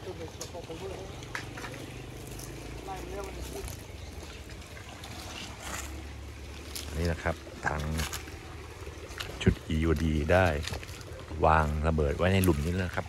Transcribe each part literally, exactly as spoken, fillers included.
นี่นะครับทางชุด อี โอ ดี ได้วางระเบิดไว้ในหลุมนี้นะครับ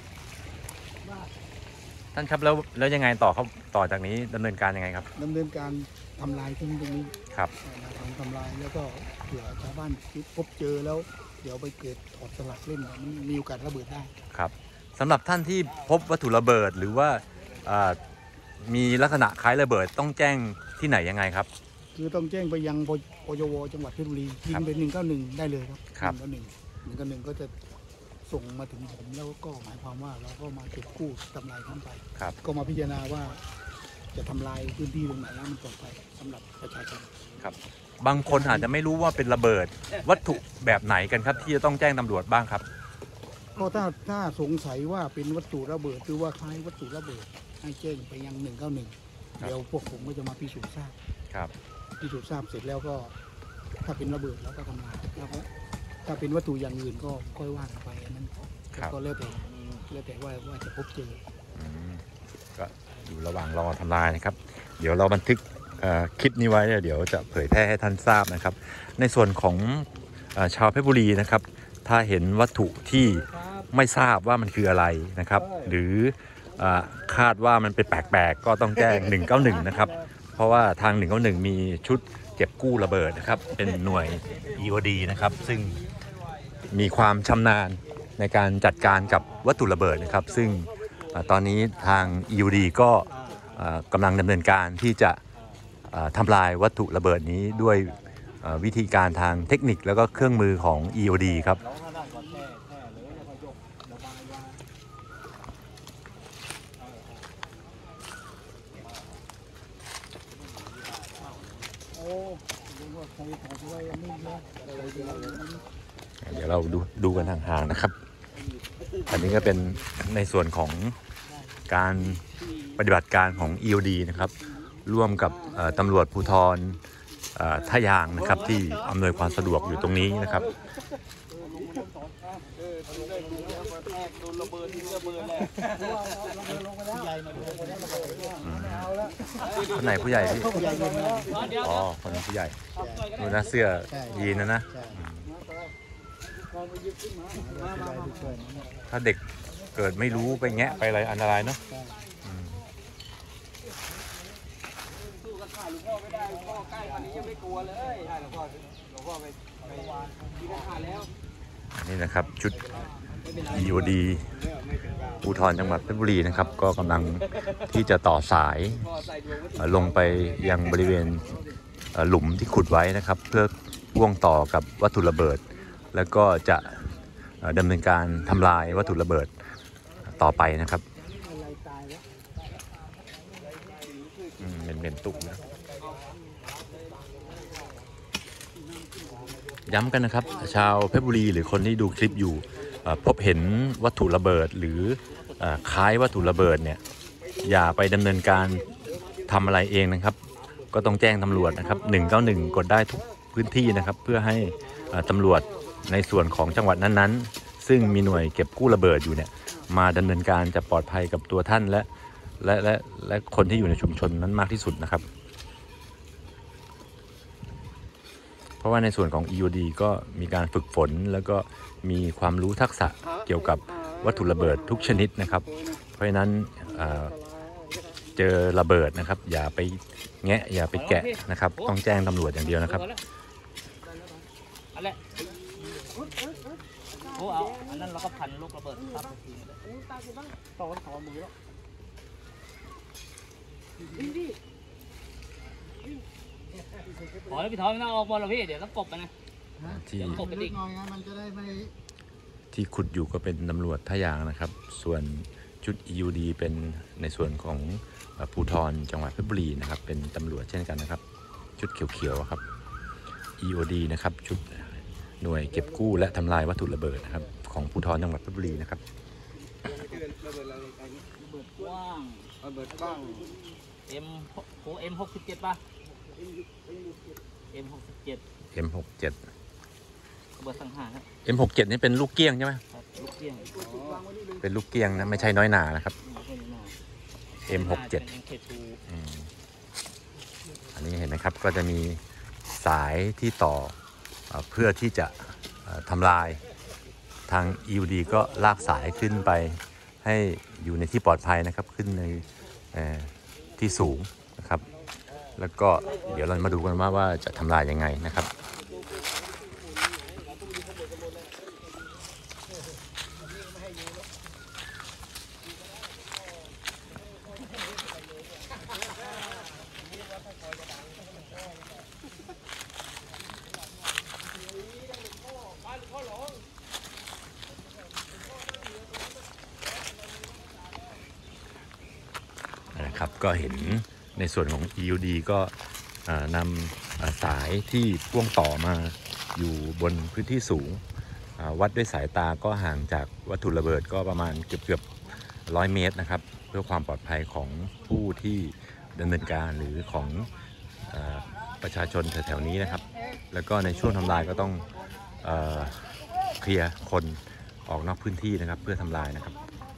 ท่านครับแล้วแล้วยังไงต่อเขาต่อจากนี้ดำเนินการยังไงครับดำเนินการทำลายทิ้งตรงนี้ครับทำทำลายแล้วก็เผื่อชาวบ้านพบเจอแล้วเดี๋ยวไปเกิดถอดสลักเล่นมันมีโอกาสระเบิดได้ครับสำหรับท่านที่พบวัตถุระเบิดหรือว่ามีลักษณะคล้ายระเบิดต้องแจ้งที่ไหนยังไงครับคือต้องแจ้งไปยังปยวจังหวัดเพชรบุรียิงเป็นหนึ่งเก้าหนึ่งได้เลยครับครับหนึ่งหนึ่งเก้าหนึ่งก็จะส่งมาถึงผมแล้วก็หมายความว่าเราก็มาเก็บกู้ทำลายทั้งไปก็มาพิจารณาว่าจะทำลายพื้นที่ตรงไหนแล้วมันปลอดภัยสำหรับประชาชนครับบางคนอาจจะไม่รู้ว่าเป็นระเบิดวัตถุแบบไหนกันครับที่จะต้องแจ้งตำรวจบ้างครับก็ถ้าถ้าสงสัยว่าเป็นวัตถุระเบิดหรือว่าคล้ายวัตถุระเบิดให้แจ้งไปยังหนึ่งเก้าหนึ่งเดี๋ยวพวกผมก็จะมาพิสูจน์ทราบครับพิสูจน์ทราบเสร็จแล้วก็ถ้าเป็นระเบิดแล้วก็ทำลายแล้วก็ถ้าเป็นวัตถุอย่างอื่นก็ค่อยว่ากันไปอันนั้นก็แล้วแต่แล้วแต่ว่าว่าจะพบเจอก็อยู่ระหว่างรอทำลายนะครับเดี๋ยวเราบันทึกคลิปนี้ไว้เดี๋ยวจะเผยแพร่ให้ท่านทราบนะครับในส่วนของชาวเพชรบุรีนะครับถ้าเห็นวัตถุที่ไม่ทราบว่ามันคืออะไรนะครับหรือคาดว่ามันเป็นแปลกๆก็ต้องแจ้งหนึ่งเก้าหนึ่งนะครับเพราะว่าทางหนึ่งเก้าหนึ่งมีชุดเก็บกู้ระเบิดนะครับเป็นหน่วย อี โอ ดี นะครับซึ่งมีความชำนาญในการจัดการกับวัตถุระเบิดนะครับซึ่งตอนนี้ทาง อี โอ ดี ก็กำลังดำเนินการที่จะทำลายวัตถุระเบิดนี้ด้วยวิธีการทางเทคนิคแล้วก็เครื่องมือของ อี โอ ดี ครับเดี๋ยวเราดูดูกันห่างๆนะครับอันนี้ก็เป็นในส่วนของการปฏิบัติการของ อี โอ ดี นะครับร่วมกับตำรวจภูธรท่ายางนะครับที่อำนวยความสะดวกอยู่ตรงนี้นะครับคนไหนผู้ใหญ่พี่อ๋อคนนี้ผู้ใหญ่ดูนะเสื้อยีนนะนะถ้าเด็กเกิดไม่รู้ไปแงะไปอะไรอันตรายเนาะหลวงพ่อไม่ได้หลวงพ่อใกล้วันนี้ยังไม่กลัวเลยใช่หลวงพ่อหลวงพ่อไปไปที่ทหารแล้วนี่นะครับชุด อี โอ ดี ภูธรจังหวัดเพชรบุรีนะครับก็กำลังที่จะต่อสายลงไปยังบริเวณหลุมที่ขุดไว้นะครับเพื่อพ่วงต่อกับวัตถุระเบิดแล้วก็จะดำเนินการทำลายวัตถุระเบิดต่อไปนะครับเป็นตุกนะย้ำกันนะครับชาวเพชรบุรีหรือคนที่ดูคลิปอยู่พบเห็นวัตถุระเบิดหรือคล้ายวัตถุระเบิดเนี่ยอย่าไปดำเนินการทำอะไรเองนะครับก็ต้องแจ้งตำรวจนะครับหนึ่งเก้าหนึ่งกดได้ทุกพื้นที่นะครับเพื่อให้ตำรวจในส่วนของจังหวัดนั้นๆซึ่งมีหน่วยเก็บกู้ระเบิดอยู่เนี่ยมาดำเนินการจะปลอดภัยกับตัวท่านและและและและคนที่อยู่ในชุมชนนั้นมากที่สุดนะครับเพราะว่าในส่วนของ อี โอ ดี ก็มีการฝึกฝนแล้วก็มีความรู้ทักษะเกี่ยวกับวัตถุระเบิดทุกชนิดนะครับเพราะฉะนั้นเจอระเบิดนะครับอย่าไปแงะอย่าไปแกะนะครับต้องแจ้งตำรวจอย่างเดียวนะครับโอ้เอาอันนั้นเราก็พันลูกระเบิดครับต่อต่อมือแล้วขอแล้วพี่ทอยไม่ต้องออกบอลหรอกพี่เดี๋ยวต้องกบไปนะที่กบไปดิมันจะได้ไม่ที่ขุดอยู่ก็เป็นตำรวจท่ายางนะครับส่วนชุด อี โอ ดี เป็นในส่วนของภูธรจังหวัดเพชรบุรีนะครับเป็นตำรวจเช่นกันนะครับชุดเขียวๆครับ อี โอ ดี นะครับชุดหน่วยเก็บกู้และทำลายวัตถุระเบิดนะครับของภูธรจังหวัดเพชรบุรีนะครับระเบิดกว้างระเบิดกว้างเอ็มโอเอ็มหกสิบเจ็ดป่ะเอ็มหกสิบเจ็ดเอ็มหกเจ็ดระเบิดสังหารครับเอ็มหกเจ็ดนี่เป็นลูกเกี้ยงใช่ไหมลูกเกี้ยงเป็นลูกเกี้ยงนะไม่ใช่น้อยหนานะครับเอ็ม หกเจ็ดน่าจะ เอ็ม เค ทูอืมอันนี้เห็นไหมครับก็จะมีสายที่ต่อเอ่อเพื่อที่จะเอ่อทำลายทาง อี ยู ดี ก็ลากสายขึ้นไปให้อยู่ในที่ปลอดภัยนะครับขึ้นในเอ่อที่สูงนะครับแล้วก็เดี๋ยวเรามาดูกันว่าว่าจะทำลายยังไงนะครับนะครับก็เห็นในส่วนของ อี ยู ดี ก็เอ่อนำเอ่อสายที่พ่วงต่อมาอยู่บนพื้นที่สูงอ่าวัดด้วยสายตาก็ห่างจากวัตถุระเบิดก็ประมาณเกือบเกือบร้อยเมตรนะครับเพื่อความปลอดภัยของผู้ที่ดำเนินการหรือของเอ่อประชาชนแถวๆนี้นะครับแล้วก็ในช่วงทำลายก็ต้องเอ่อเคลียร์คนออกนอกพื้นที่นะครับเพื่อทำลายนะครับ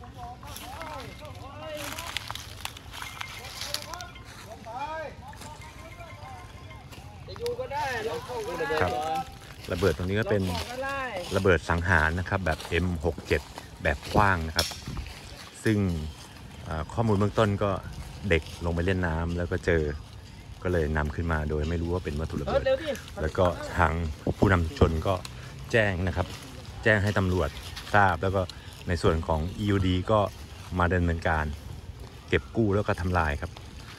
ครับระเบิดตรงนี้ก็เป็นระเบิดสังหารนะครับแบบ เอ็ม หกเจ็ด แบบกว้างนะครับซึ่งข้อมูลเบื้องต้นก็เด็กลงไปเล่นน้ำแล้วก็เจอก็เลยนำขึ้นมาโดยไม่รู้ว่าเป็นวัตถุระเบิดแล้วก็ทางผู้นำชุมชนก็แจ้งนะครับแจ้งให้ตำรวจทราบแล้วก็ในส่วนของ อี ยู ดี ก็มาดำเนินการเก็บกู้แล้วก็ทำลายครับ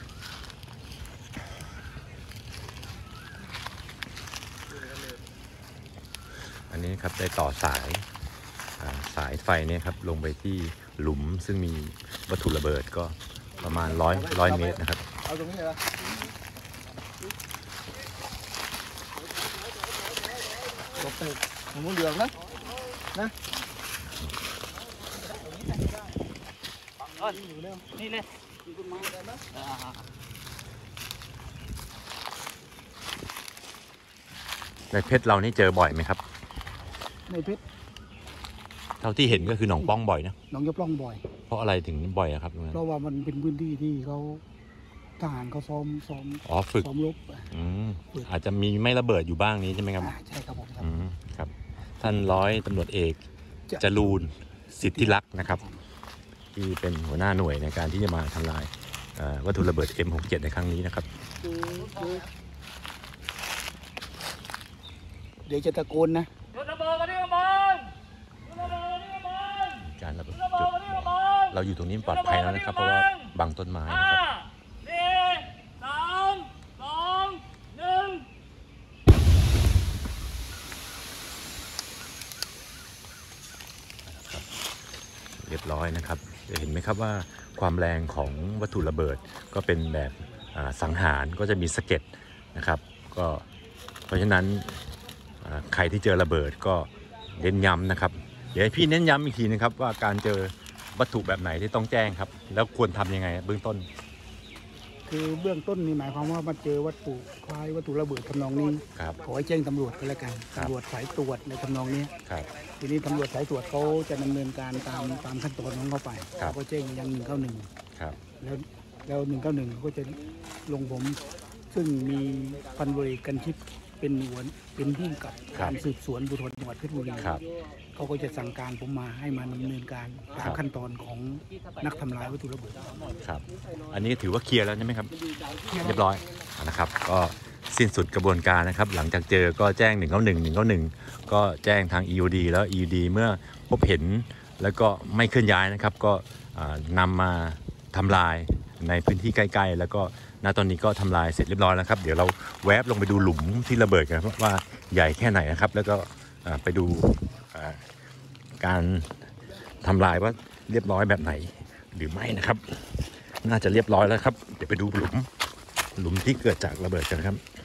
อันนี้ครับได้ต่อสายสายไฟเนี่ยครับลงไปที่หลุมซึ่งมีวัตถุระเบิดก็ประมาณร้อยร้อยเมตรนะครับเอาตรงนี้เหรอตกตึกของมือเหลืองนะนะนี่เลยในเพชรเรานี่เจอบ่อยไหมครับในเพชรเท่าที่เห็นก็คือหนองป้องบ่อยนะหนองยะปล้องบ่อยเพราะอะไรถึงบ่อยครับเพราะว่ามันเป็นพื้นที่ที่เขาทหารเขาซ้อมซ้อมอ๋อฝึกซ้อมรบอืมอาจจะมีไม่ระเบิดอยู่บ้างนี้ใช่ไหมครับใช่ครับผมอืมครับท่านร้อยตำรวจเอกจรูนสิทธิลักษณ์นะครับที่เป็นหัวหน้าหน่วยในการที่จะมาทำลายวัตถุระเบิด เอ็ม หกเจ็ด ในครั้งนี้นะครับเดี๋ยวจะตะโกนนะการระเบิดเราอยู่ตรงนี้ปลอดภัยแล้วนะครับเพราะว่าบังต้นไม้นะครับสี่สามสองหนึ่งเรียบร้อยนะครับจะเห็นไหมครับว่าความแรงของวัตถุระเบิดก็เป็นแบบสังหารก็จะมีสะเก็ดนะครับก็เพราะฉะนั้นใครที่เจอระเบิดก็เน้นย้ำนะครับเดี๋ยวให้พี่เน้นย้ำอีกทีนะครับว่าการเจอวัตถุแบบไหนที่ต้องแจ้งครับแล้วควรทำยังไงเบื้องต้นคือเบื้องต้นนี่หมายความว่ามาเจอวัตถุคล้ายวัตถุระเบิดทำนองนี้ขอให้แจ้งตำรวจก็แล้วกันตำรวจสายตรวจในทำนองนี้ทีนี้ตำรวจสายตรวจเขาจะดำเนินการตามตามขั้นตอนของเขาไปเขาก็แจ้งยังหนึ่งเก้าหนึ่งแล้วแล้วหนึ่งเก้าหนึ่งก็จะลงผมซึ่งมีพันบริกันชิปเป็นหัวเป็นผู้กับการสืบสวนภูธรจังหวัดเพชรบุรีเขาก็จะสั่งการผมมาให้มาดำเนินการตามขั้นตอนของนักทำลายวัตถุระเบิดครับอันนี้ถือว่าเคลียร์แล้วใช่ไหมครับเรียบร้อยนะครับก็สิ้นสุดกระบวนการนะครับหลังจากเจอก็แจ้งหนึ่งเก้าหนึ่ง หนึ่งเก้าหนึ่งก็แจ้งทาง อี ยู ดี แล้ว อี ยู ดี เมื่อพบเห็นแล้วก็ไม่เคลื่อนย้ายนะครับก็นำมาทำลายในพื้นที่ใกล้ๆแล้วก็ณตอนนี้ก็ทำลายเสร็จเรียบร้อยแล้วครับเดี๋ยวเราแวบลงไปดูหลุมที่ระเบิดกันว่าใหญ่แค่ไหนนะครับแล้วก็ไปดูการทำลายว่าเรียบร้อยแบบไหนหรือไม่นะครับน่าจะเรียบร้อยแล้วครับเดี๋ยวไปดูหลุมหลุมที่เกิดจากระเบิดกันครับ